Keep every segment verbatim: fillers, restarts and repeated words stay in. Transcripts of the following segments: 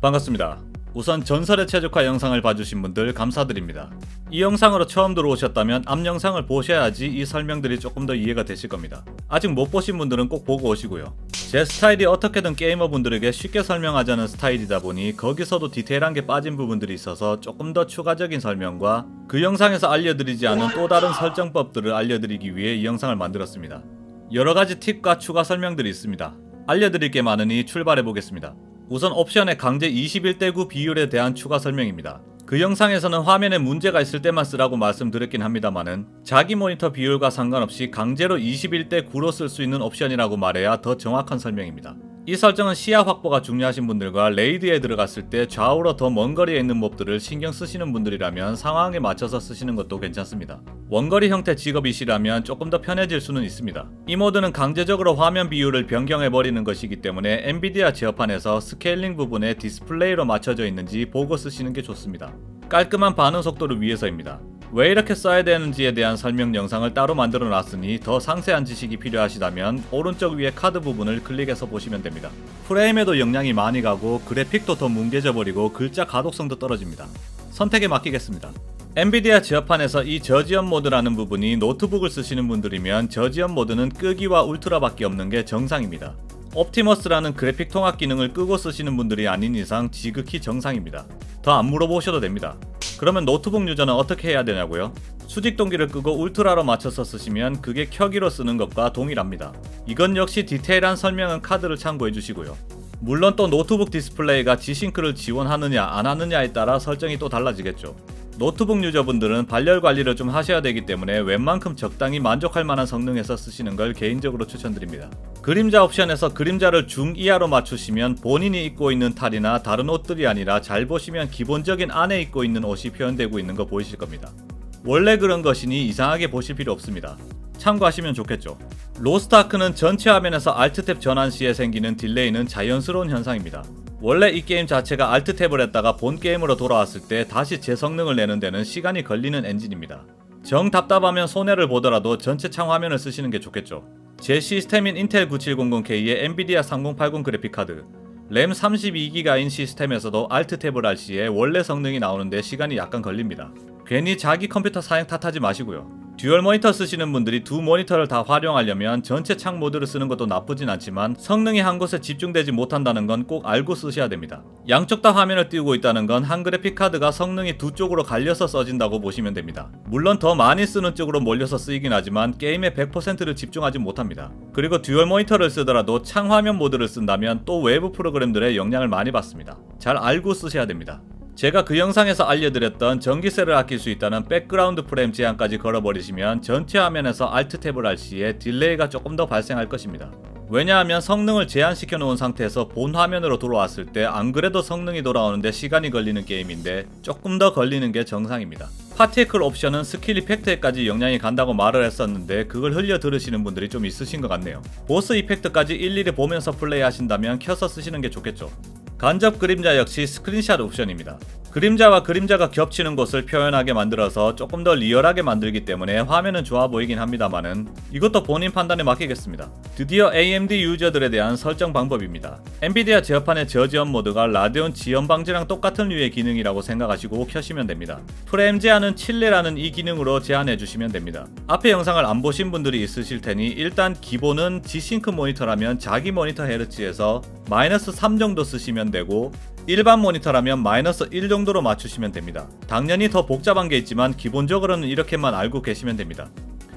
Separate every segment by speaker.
Speaker 1: 반갑습니다. 우선 전설의 최적화 영상을 봐주신 분들 감사드립니다. 이 영상으로 처음 들어오셨다면 앞 영상을 보셔야지 이 설명들이 조금 더 이해가 되실 겁니다. 아직 못 보신 분들은 꼭 보고 오시고요. 제 스타일이 어떻게든 게이머분들에게 쉽게 설명하자는 스타일이다 보니 거기서도 디테일한 게 빠진 부분들이 있어서 조금 더 추가적인 설명과 그 영상에서 알려드리지 않은 또 다른 설정법들을 알려드리기 위해 이 영상을 만들었습니다. 여러가지 팁과 추가 설명들이 있습니다. 알려드릴 게 많으니 출발해보겠습니다. 우선 옵션의 강제 이십일 대 구 비율에 대한 추가 설명입니다. 그 영상에서는 화면에 문제가 있을 때만 쓰라고 말씀드렸긴 합니다만은 자기 모니터 비율과 상관없이 강제로 이십일 대 구로 쓸 수 있는 옵션이라고 말해야 더 정확한 설명입니다. 이 설정은 시야 확보가 중요하신 분들과 레이드에 들어갔을 때 좌우로 더 먼 거리에 있는 몹들을 신경 쓰시는 분들이라면 상황에 맞춰서 쓰시는 것도 괜찮습니다. 원거리 형태 직업이시라면 조금 더 편해질 수는 있습니다. 이 모드는 강제적으로 화면 비율을 변경해버리는 것이기 때문에 엔비디아 제어판에서 스케일링 부분에 디스플레이로 맞춰져 있는지 보고 쓰시는 게 좋습니다. 깔끔한 반응 속도를 위해서입니다. 왜 이렇게 써야 되는지에 대한 설명 영상을 따로 만들어 놨으니 더 상세한 지식이 필요하시다면 오른쪽 위에 카드 부분을 클릭해서 보시면 됩니다. 프레임에도 영향이 많이 가고 그래픽도 더 뭉개져 버리고 글자 가독성도 떨어집니다. 선택에 맡기겠습니다. 엔비디아 제어판에서 이 저지연 모드라는 부분이 노트북을 쓰시는 분들이면 저지연 모드는 끄기와 울트라밖에 없는 게 정상입니다. 옵티머스라는 그래픽 통합 기능을 끄고 쓰시는 분들이 아닌 이상 지극히 정상입니다. 더 안 물어보셔도 됩니다. 그러면 노트북 유저는 어떻게 해야 되냐고요? 수직 동기를 끄고 울트라로 맞춰서 쓰시면 그게 켜기로 쓰는 것과 동일합니다. 이건 역시 디테일한 설명은 카드를 참고해 주시고요. 물론 또 노트북 디스플레이가 G싱크를 지원하느냐 안 하느냐에 따라 설정이 또 달라지겠죠. 노트북 유저분들은 발열 관리를 좀 하셔야 되기 때문에 웬만큼 적당히 만족할 만한 성능에서 쓰시는 걸 개인적으로 추천드립니다. 그림자 옵션에서 그림자를 중이하로 맞추시면 본인이 입고 있는 탈이나 다른 옷들이 아니라 잘 보시면 기본적인 안에 입고 있는 옷이 표현되고 있는 거 보이실 겁니다. 원래 그런 것이니 이상하게 보실 필요 없습니다. 참고하시면 좋겠죠. 로스트아크는 전체 화면에서 알트탭 전환 시에 생기는 딜레이는 자연스러운 현상입니다. 원래 이 게임 자체가 알트탭을 했다가 본 게임으로 돌아왔을 때 다시 재성능을 내는 데는 시간이 걸리는 엔진입니다. 정 답답하면 손해를 보더라도 전체 창 화면을 쓰시는 게 좋겠죠. 제 시스템인 인텔 구칠공공 케이의 엔비디아 삼공팔공 그래픽카드, 램 삼십이 기가인 시스템에서도 알트탭을 할 시에 원래 성능이 나오는데 시간이 약간 걸립니다. 괜히 자기 컴퓨터 사양 탓하지 마시고요. 듀얼 모니터 쓰시는 분들이 두 모니터를 다 활용하려면 전체 창 모드를 쓰는 것도 나쁘진 않지만 성능이 한 곳에 집중되지 못한다는 건 꼭 알고 쓰셔야 됩니다. 양쪽 다 화면을 띄우고 있다는 건 한 그래픽 카드가 성능이 두 쪽으로 갈려서 써진다고 보시면 됩니다. 물론 더 많이 쓰는 쪽으로 몰려서 쓰이긴 하지만 게임의 백 퍼센트를 집중하지 못합니다. 그리고 듀얼 모니터를 쓰더라도 창 화면 모드를 쓴다면 또 외부 프로그램들의 영향을 많이 받습니다. 잘 알고 쓰셔야 됩니다. 제가 그 영상에서 알려드렸던 전기세를 아낄 수 있다는 백그라운드 프레임 제한까지 걸어버리시면 전체 화면에서 알트탭을 할 시에 딜레이가 조금 더 발생할 것입니다. 왜냐하면 성능을 제한시켜 놓은 상태에서 본 화면으로 돌아왔을 때 안 그래도 성능이 돌아오는데 시간이 걸리는 게임인데 조금 더 걸리는 게 정상입니다. 파티클 옵션은 스킬 이펙트에까지 영향이 간다고 말을 했었는데 그걸 흘려 들으시는 분들이 좀 있으신 것 같네요. 보스 이펙트까지 일일이 보면서 플레이 하신다면 켜서 쓰시는 게 좋겠죠. 간접 그림자 역시 스크린샷 옵션입니다. 그림자와 그림자가 겹치는 곳을 표현하게 만들어서 조금 더 리얼하게 만들기 때문에 화면은 좋아 보이긴 합니다만은 이것도 본인 판단에 맡기겠습니다. 드디어 에이엠디 유저들에 대한 설정 방법입니다. 엔비디아 제어판의 저지연 모드가 라데온 지연 방지랑 똑같은 류의 기능이라고 생각하시고 켜시면 됩니다. 프레임 제한은 칠레라는 이 기능으로 제한해 주시면 됩니다. 앞에 영상을 안 보신 분들이 있으실 테니 일단 기본은 G싱크 모니터라면 자기 모니터 헤르츠에서 마이너스 삼 정도 쓰시면 되고 일반 모니터라면 마이너스 일 정도로 맞추시면 됩니다. 당연히 더 복잡한 게 있지만 기본적으로는 이렇게만 알고 계시면 됩니다.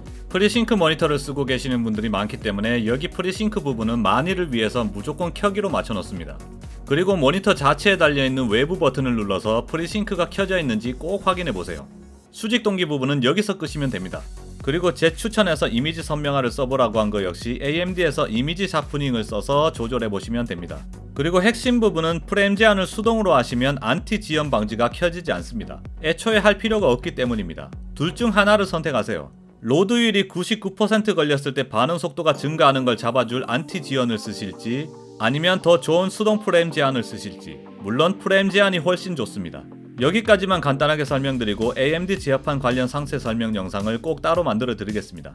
Speaker 1: 프리싱크 모니터를 쓰고 계시는 분들이 많기 때문에 여기 프리싱크 부분은 만일을 위해서 무조건 켜기로 맞춰 놓습니다. 그리고 모니터 자체에 달려있는 외부 버튼을 눌러서 프리싱크가 켜져 있는지 꼭 확인해 보세요. 수직 동기 부분은 여기서 끄시면 됩니다. 그리고 제 추천해서 이미지 선명화를 써보라고 한 거 역시 에이엠디에서 이미지 샤프닝을 써서 조절해 보시면 됩니다. 그리고 핵심 부분은 프레임 제한을 수동으로 하시면 안티 지연 방지가 켜지지 않습니다. 애초에 할 필요가 없기 때문입니다. 둘 중 하나를 선택하세요. 로드율이 구십구 퍼센트 걸렸을 때 반응 속도가 증가하는 걸 잡아줄 안티 지연을 쓰실지 아니면 더 좋은 수동 프레임 제한을 쓰실지. 물론 프레임 제한이 훨씬 좋습니다. 여기까지만 간단하게 설명드리고 에이엠디 제어판 관련 상세 설명 영상을 꼭 따로 만들어 드리겠습니다.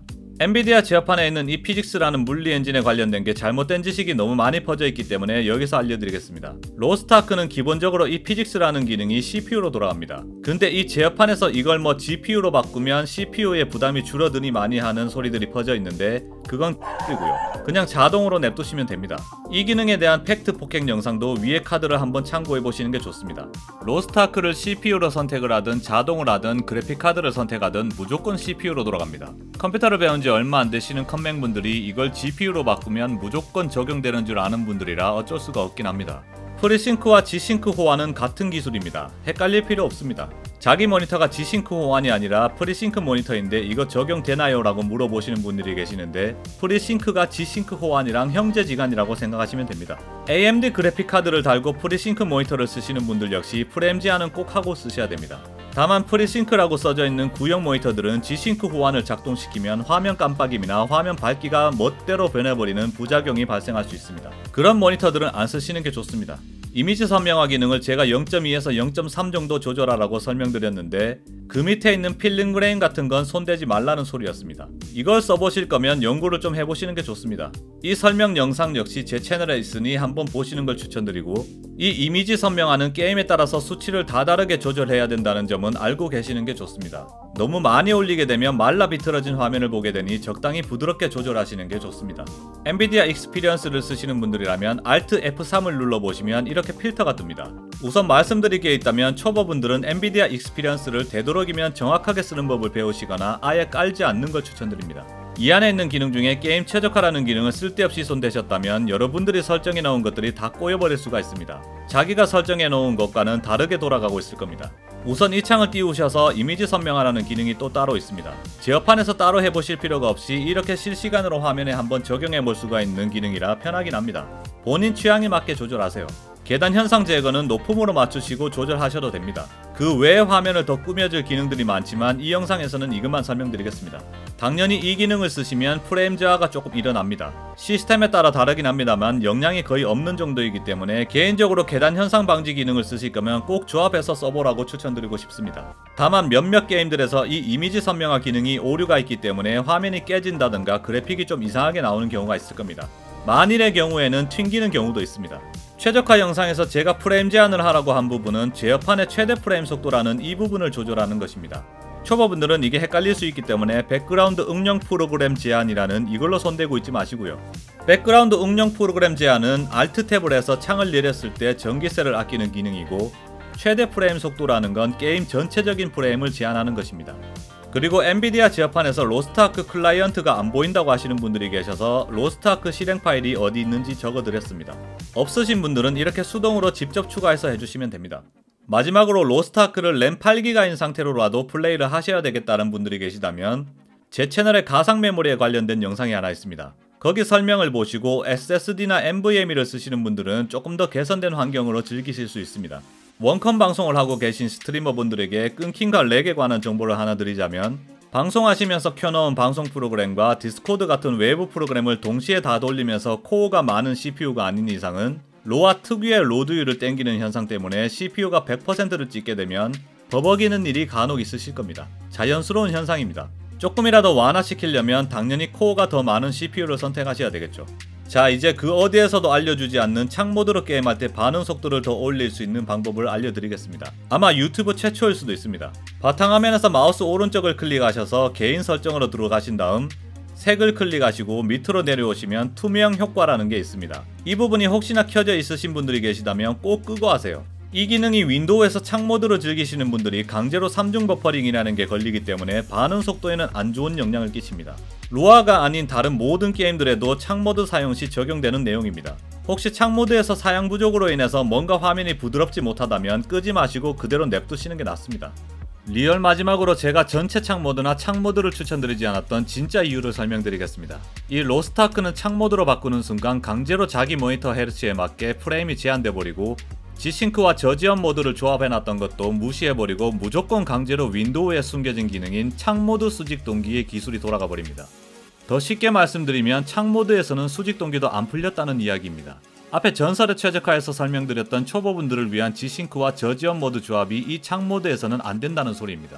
Speaker 1: 엔비디아 제어판에 있는 이 피직스라는 물리 엔진에 관련된 게 잘못된 지식이 너무 많이 퍼져 있기 때문에 여기서 알려드리겠습니다. 로스트아크는 기본적으로 이 피직스라는 기능이 씨피유로 돌아갑니다. 근데 이 제어판에서 이걸 뭐 지피유로 바꾸면 씨피유의 부담이 줄어드니 많이 하는 소리들이 퍼져 있는데 그건 X이고요. 그냥 자동으로 냅두시면 됩니다. 이 기능에 대한 팩트 폭행 영상도 위에 카드를 한번 참고해보시는 게 좋습니다. 로스트아크를 씨피유로 선택을 하든 자동을 하든 그래픽카드를 선택하든 무조건 씨피유로 돌아갑니다. 컴퓨터를 배운 지 얼마 안 되시는 컴맹분들이 이걸 지피유로 바꾸면 무조건 적용되는 줄 아는 분들이라 어쩔 수가 없긴 합니다. 프리싱크와 지싱크 호환은 같은 기술입니다. 헷갈릴 필요 없습니다. 자기 모니터가 지싱크 호환이 아니라 프리싱크 모니터인데 이거 적용되나요? 라고 물어보시는 분들이 계시는데 프리싱크가 지싱크 호환이랑 형제지간이라고 생각하시면 됩니다. 에이엠디 그래픽카드를 달고 프리싱크 모니터를 쓰시는 분들 역시 프레임제한은 꼭 하고 쓰셔야 됩니다. 다만 프리싱크라고 써져 있는 구형 모니터들은 지싱크 호환을 작동시키면 화면 깜빡임이나 화면 밝기가 멋대로 변해버리는 부작용이 발생할 수 있습니다. 그런 모니터들은 안 쓰시는 게 좋습니다. 이미지 선명화 기능을 제가 영 점 이에서 영 점 삼 정도 조절하라고 설명드렸는데 그 밑에 있는 필름 그레인 같은 건 손대지 말라는 소리였습니다. 이걸 써보실 거면 연구를 좀 해보시는 게 좋습니다. 이 설명 영상 역시 제 채널에 있으니 한번 보시는 걸 추천드리고 이 이미지 선명화는 게임에 따라서 수치를 다 다르게 조절해야 된다는 점은 알고 계시는 게 좋습니다. 너무 많이 올리게 되면 말라 비틀어진 화면을 보게 되니 적당히 부드럽게 조절하시는 게 좋습니다. 엔비디아 익스피리언스를 쓰시는 분들이라면 알트 에프 삼을 눌러보시면 이렇게 필터가 뜹니다. 우선 말씀드릴 게 있다면 초보분들은 엔비디아 익스피리언스를 되도록이면 정확하게 쓰는 법을 배우시거나 아예 깔지 않는 걸 추천드립니다. 이 안에 있는 기능 중에 게임 최적화라는 기능을 쓸데없이 손대셨다면 여러분들이 설정해 놓은 것들이 다 꼬여버릴 수가 있습니다. 자기가 설정해 놓은 것과는 다르게 돌아가고 있을 겁니다. 우선 이 창을 띄우셔서 이미지 선명화라는 기능이 또 따로 있습니다. 제어판에서 따로 해보실 필요가 없이 이렇게 실시간으로 화면에 한번 적용해 볼 수가 있는 기능이라 편하긴 합니다. 본인 취향에 맞게 조절하세요. 계단 현상 제거는 높음으로 맞추시고 조절하셔도 됩니다. 그 외에 화면을 더 꾸며줄 기능들이 많지만 이 영상에서는 이것만 설명드리겠습니다. 당연히 이 기능을 쓰시면 프레임 저하가 조금 일어납니다. 시스템에 따라 다르긴 합니다만 영향이 거의 없는 정도이기 때문에 개인적으로 계단 현상 방지 기능을 쓰실 거면 꼭 조합해서 써보라고 추천드리고 싶습니다. 다만 몇몇 게임들에서 이 이미지 선명화 기능이 오류가 있기 때문에 화면이 깨진다든가 그래픽이 좀 이상하게 나오는 경우가 있을 겁니다. 만일의 경우에는 튕기는 경우도 있습니다. 최적화 영상에서 제가 프레임 제한을 하라고 한 부분은 제어판의 최대 프레임 속도라는 이 부분을 조절하는 것입니다. 초보분들은 이게 헷갈릴 수 있기 때문에 백그라운드 응용 프로그램 제한이라는 이걸로 손대고 있지 마시고요. 백그라운드 응용 프로그램 제한은 알트 탭을 해서 창을 내렸을 때 전기세를 아끼는 기능이고 최대 프레임 속도라는 건 게임 전체적인 프레임을 제한하는 것입니다. 그리고 엔비디아 제어판에서 로스트아크 클라이언트가 안 보인다고 하시는 분들이 계셔서 로스트아크 실행 파일이 어디 있는지 적어드렸습니다. 없으신 분들은 이렇게 수동으로 직접 추가해서 해주시면 됩니다. 마지막으로 로스트아크를 램 팔 기가인 상태로라도 플레이를 하셔야 되겠다는 분들이 계시다면 제 채널에 가상 메모리에 관련된 영상이 하나 있습니다. 거기 설명을 보시고 에스에스디나 엔브이엠이를 쓰시는 분들은 조금 더 개선된 환경으로 즐기실 수 있습니다. 원컴 방송을 하고 계신 스트리머 분들에게 끊김과 렉에 관한 정보를 하나 드리자면 방송하시면서 켜놓은 방송 프로그램과 디스코드 같은 외부 프로그램을 동시에 다 돌리면서 코어가 많은 씨피유가 아닌 이상은 로아 특유의 로드율을 땡기는 현상 때문에 씨피유가 백 퍼센트를 찍게 되면 버벅이는 일이 간혹 있으실 겁니다. 자연스러운 현상입니다. 조금이라도 완화시키려면 당연히 코어가 더 많은 씨피유를 선택하셔야 되겠죠. 자, 이제 그 어디에서도 알려주지 않는 창 모드로 게임할 때 반응 속도를 더 올릴 수 있는 방법을 알려드리겠습니다. 아마 유튜브 최초일 수도 있습니다. 바탕화면에서 마우스 오른쪽을 클릭하셔서 개인 설정으로 들어가신 다음 색을 클릭하시고 밑으로 내려오시면 투명 효과라는 게 있습니다. 이 부분이 혹시나 켜져 있으신 분들이 계시다면 꼭 끄고 하세요. 이 기능이 윈도우에서 창 모드로 즐기시는 분들이 강제로 삼중 버퍼링이라는 게 걸리기 때문에 반응 속도에는 안 좋은 영향을 끼칩니다. 로아가 아닌 다른 모든 게임들에도 창 모드 사용 시 적용되는 내용입니다. 혹시 창 모드에서 사양 부족으로 인해서 뭔가 화면이 부드럽지 못하다면 끄지 마시고 그대로 냅두시는 게 낫습니다. 리얼 마지막으로 제가 전체 창 모드나 창 모드를 추천드리지 않았던 진짜 이유를 설명드리겠습니다. 이 로스트아크는 창 모드로 바꾸는 순간 강제로 자기 모니터 헤르츠에 맞게 프레임이 제한돼 버리고 G싱크와 저지연 모드를 조합해놨던 것도 무시해버리고 무조건 강제로 윈도우에 숨겨진 기능인 창모드 수직 동기의 기술이 돌아가 버립니다. 더 쉽게 말씀드리면 창모드에서는 수직 동기도 안 풀렸다는 이야기입니다. 앞에 전설의 최적화에서 설명드렸던 초보분들을 위한 G싱크와 저지연 모드 조합이 이 창모드에서는 안 된다는 소리입니다.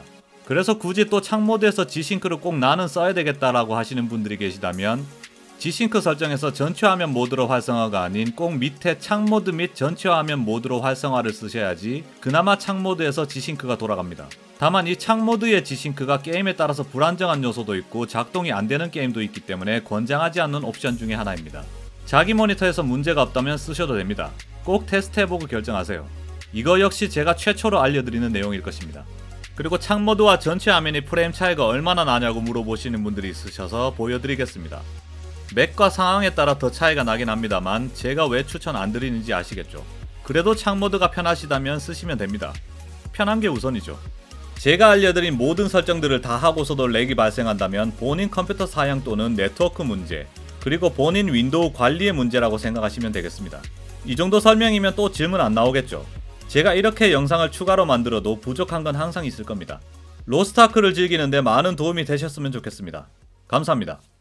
Speaker 1: 그래서 굳이 또 창모드에서 G싱크를 꼭 나는 써야 되겠다라고 하시는 분들이 계시다면 G싱크 설정에서 전체 화면 모드로 활성화가 아닌 꼭 밑에 창모드 및 전체 화면 모드로 활성화를 쓰셔야지 그나마 창모드에서 G싱크가 돌아갑니다. 다만 이 창모드의 G싱크가 게임에 따라서 불안정한 요소도 있고 작동이 안되는 게임도 있기 때문에 권장하지 않는 옵션 중에 하나입니다. 자기 모니터에서 문제가 없다면 쓰셔도 됩니다. 꼭 테스트해보고 결정하세요. 이거 역시 제가 최초로 알려드리는 내용일 것입니다. 그리고 창모드와 전체 화면의 프레임 차이가 얼마나 나냐고 물어보시는 분들이 있으셔서 보여드리겠습니다. 맥과 상황에 따라 더 차이가 나긴 합니다만 제가 왜 추천 안 드리는지 아시겠죠? 그래도 창모드가 편하시다면 쓰시면 됩니다. 편한 게 우선이죠. 제가 알려드린 모든 설정들을 다 하고서도 렉이 발생한다면 본인 컴퓨터 사양 또는 네트워크 문제, 그리고 본인 윈도우 관리의 문제라고 생각하시면 되겠습니다. 이 정도 설명이면 또 질문 안 나오겠죠? 제가 이렇게 영상을 추가로 만들어도 부족한 건 항상 있을 겁니다. 로스트아크를 즐기는데 많은 도움이 되셨으면 좋겠습니다. 감사합니다.